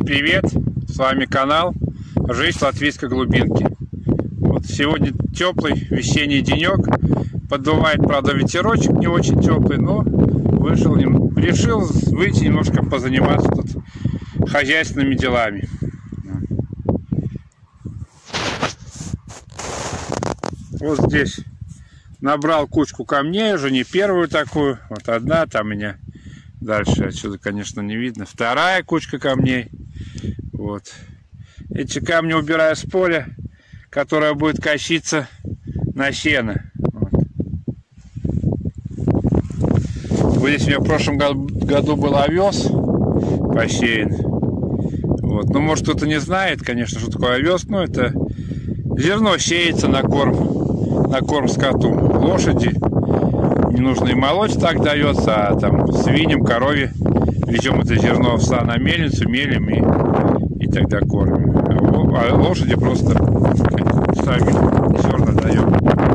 привет! С вами канал Жизнь латвийской глубинки. Вот сегодня теплый весенний денек. Поддувает, правда, ветерочек не очень теплый, но решил выйти немножко позаниматься тут хозяйственными делами. Вот здесь набрал кучку камней, уже не первую такую. Вот одна, там у меня дальше отсюда, конечно, не видно. Вторая кучка камней. Вот. Эти камни убираю с поля, которое будет коситься на сено. Вот здесь у меня в прошлом году был овес посеян. Вот. Ну, может, кто-то не знает, конечно, что такое овес. Но это зерно сеется на корм скоту. Лошади не нужно и молоть, так дается, а там свиньям, корове везем это зерно в на мельницу, мелим и тогда кормим. А лошади просто сами зерна даем.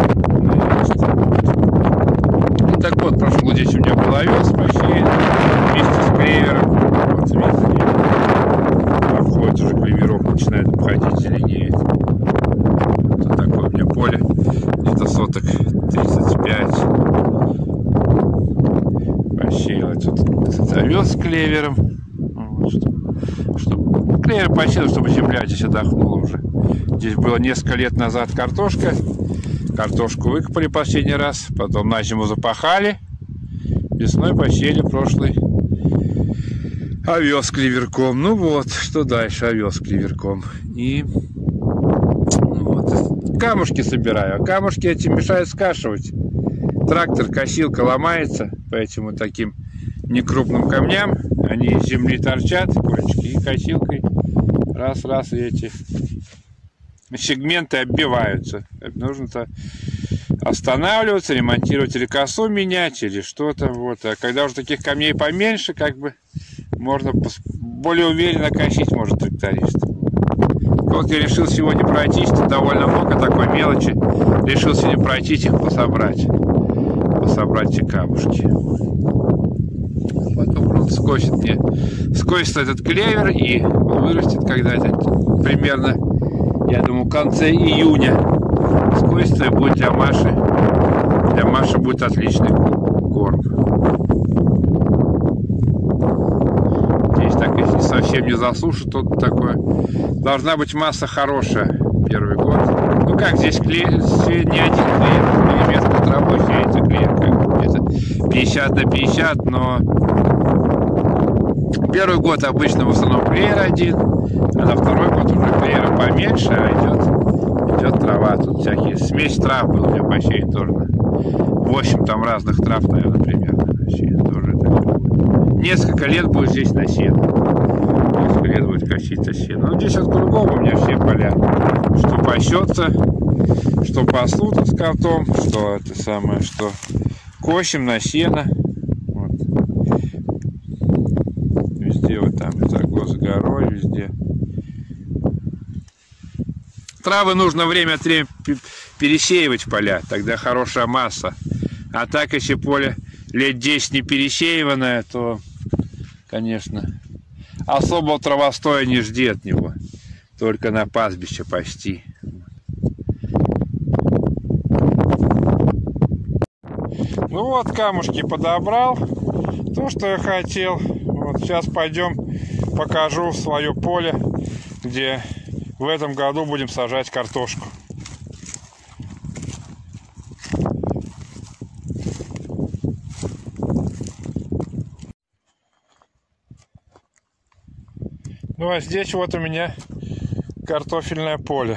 Ну, так вот, в прошлом году здесь у меня был овес посеян вместе с клевером. Вот видите, обходит уже клеверок, начинает обходить, зеленеет. Вот такое у меня поле, где-то соток 35. Посеял тут овес с клевером. Чтобы клевер посеял, чтобы земля здесь отдохнула уже. Здесь было несколько лет назад картошка. Картошку выкопали последний раз, потом на зиму запахали. Весной посеяли прошлый овес клеверком. Ну вот, что дальше? Овес клеверком. И вот, камушки собираю. А камушки эти мешают скашивать. Трактор, косилка ломается по этим вот таким некрупным камням. Они из земли торчат, кончики, и косилкой раз и эти сегменты оббиваются. Нужно-то останавливаться, ремонтировать или косу менять, или что-то. Вот. А когда уже таких камней поменьше, как бы можно более уверенно косить может тракторист. Вот я решил сегодня пройтись, тут довольно много такой мелочи. Решил сегодня пройтись, их пособрать эти камушки. Потом просто скосит этот клевер, и он вырастет когда-то примерно, я думаю, в конце июня. Скосится и будет для Маши будет отличный корм. Здесь так, если совсем не засушит, то такое. Должна быть масса хорошая первый год. Ну как, здесь не один клеер, вместо травой сеется клеер, где-то 50 на 50, но первый год обычно в основном клеер один, а на второй год уже клеера поменьше, а идет трава. Тут всякие смесь трав был у меня посеян тоже. 8 там разных трав, наверное, примерно посеян тоже. Несколько лет будет здесь на сено. Несколько лет будет коситься сено. Ну, здесь вот кругом у меня все поля. Что пасется, что пасут с скотом, что это самое, что косим на сено. Вот. Везде вот там за горой, везде. Травы нужно время от времени пересеивать в поля, тогда хорошая масса. А так, если поле лет 10 не пересеиванное, то, конечно, особого травостоя не жди от него. Только на пастбище пасти. Ну вот, камушки подобрал. То, что я хотел. Вот сейчас пойдем покажу свое поле, где в этом году будем сажать картошку. Ну а здесь вот у меня картофельное поле.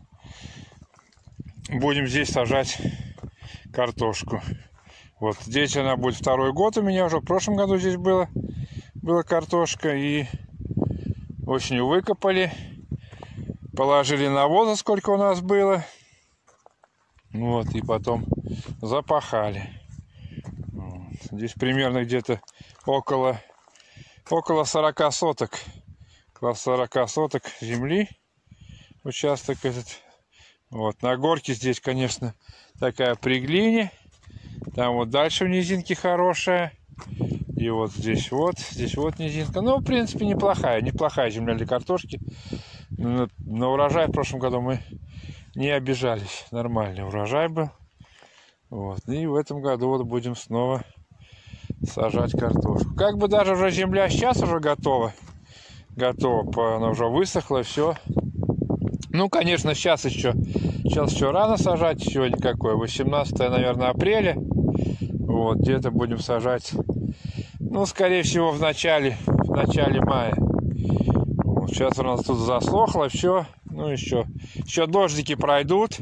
Будем здесь сажать картошку. Вот здесь она будет второй год у меня, уже в прошлом году здесь была картошка, и осенью выкопали, положили навоза, сколько у нас было, вот, и потом запахали. Вот. Здесь примерно где-то около 40 соток. 40 соток земли участок этот. Вот, на горке здесь, конечно, такая приглине. Там вот дальше в низинке хорошая. И вот здесь вот низинка. Ну, в принципе, неплохая земля для картошки. На урожай в прошлом году мы не обижались. Нормальный урожай был. Вот. И в этом году вот будем снова сажать картошку. Как бы даже уже земля сейчас уже готова. Она уже высохла, все. Ну, конечно, сейчас еще рано сажать. Сегодня какое? 18, наверное, апреля. Вот, где-то будем сажать, ну, скорее всего, в начале мая. Вот, сейчас у нас тут засохло все. Ну, еще дождики пройдут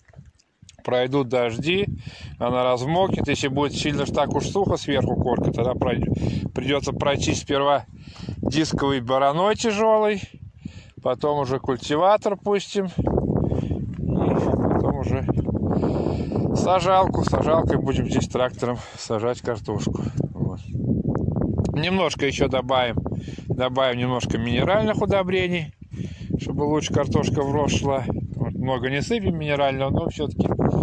дожди, она размокнет. Если будет сильно так уж сухо сверху корка, тогда придется пройти сперва дисковый бороной тяжелый, потом уже культиватор пустим, и потом уже сажалкой будем здесь трактором сажать картошку. Вот. Немножко еще добавим немножко минеральных удобрений, чтобы лучше картошка в рост шла. Вот, много не сыпем минерального, но все-таки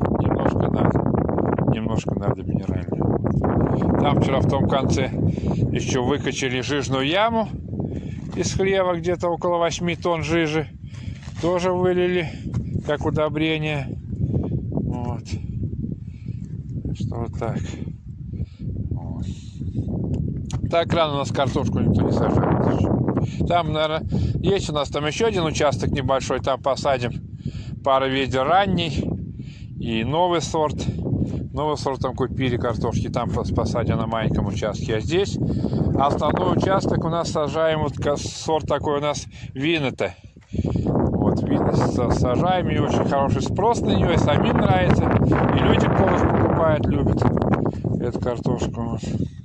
немножко надо минерального. Там вчера в том конце еще выкачали жижную яму из хлева, где-то около 8 тонн жижи. Тоже вылили как удобрение. Вот. Что вот так. Вот. Так рано у нас картошку никто не сажает. Там, наверное, есть у нас там еще один участок небольшой. Там посадим пару ведер ранний и новый сорт. Новый сорт там купили картошки. Там посадим на маленьком участке. А здесь основной участок у нас сажаем. Вот сорт такой у нас Винета. Вот, Винета сажаем. И очень хороший спрос на нее. И самим нравится. И люди тоже покупают, любят эту картошку.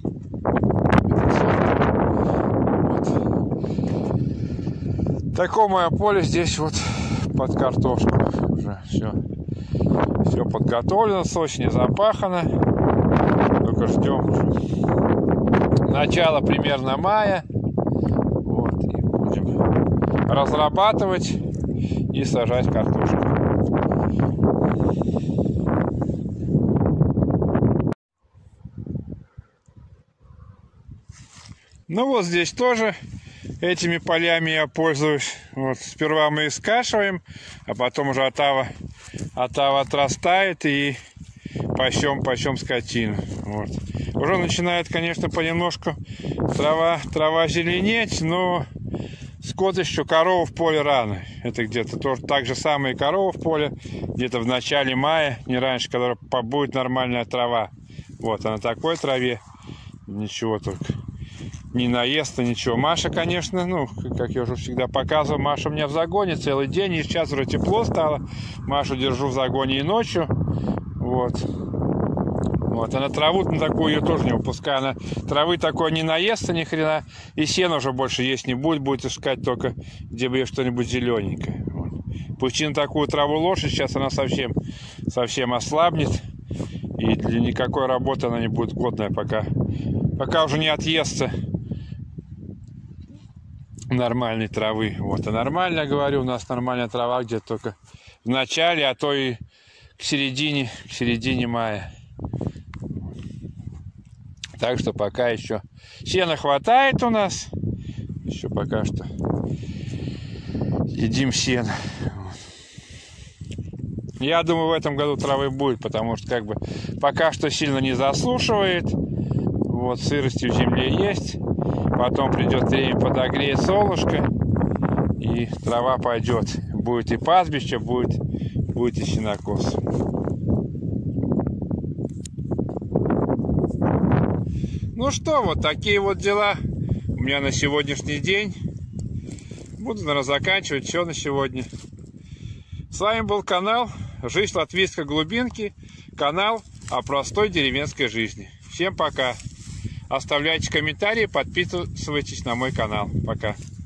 Вот. Такое мое поле здесь вот под картошку. Уже все подготовлено, с осени запахано. Только ждем начала примерно мая. Вот, и будем разрабатывать и сажать картошку. Ну вот здесь тоже этими полями я пользуюсь. Вот, сперва мы их скашиваем, а потом уже отава отрастает и пасем скотину. Вот. Уже начинает, конечно, понемножку трава зеленеть, но скот еще, корову в поле рано. Это где-то тоже так же самое корову в поле, где-то в начале мая, не раньше, когда будет нормальная трава. Вот, а на такой траве ничего только. Не наест, ничего. Маша, конечно, ну, как я уже всегда показывал, Маша у меня в загоне целый день, и сейчас уже тепло стало. Машу держу в загоне и ночью. Вот. Вот. А на траву на такую ее тоже не выпускаю. Она травы такой не наестся ни хрена, и сена уже больше есть не будет искать только, где бы ей что-нибудь зелененькое. Вот. Пусти на такую траву лошадь, сейчас она совсем ослабнет, и для никакой работы она не будет годная, пока уже не отъестся нормальной травы. Вот, а нормально, говорю, у нас нормальная трава где-то только в начале, а то и к середине мая. Так что пока еще сена хватает у нас. Еще пока что едим сено. Я думаю, в этом году травы будет, потому что как бы пока что сильно не засушивает. Вот, сырости в земле есть. Потом придет время, подогреет солнышко, и трава пойдет. Будет и пастбище, будет и сенокос. Ну что, вот такие вот дела у меня на сегодняшний день. Буду, наверное, заканчивать все на сегодня. С вами был канал «Жизнь латвийской глубинки», канал о простой деревенской жизни. Всем пока! Оставляйте комментарии, подписывайтесь на мой канал. Пока.